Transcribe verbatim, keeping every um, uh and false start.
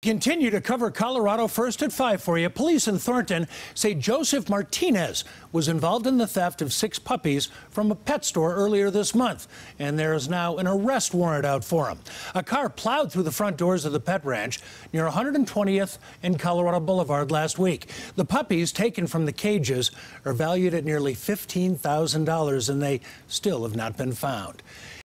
continue to cover Colorado First at five for you. Police in Thornton say Joseph Martinez was involved in the theft of six puppies from a pet store earlier this month, and there is now an arrest warrant out for him. A car plowed through the front doors of the pet ranch near one hundred twentieth and Colorado Boulevard last week. The puppies taken from the cages are valued at nearly fifteen thousand dollars, and they still have not been found.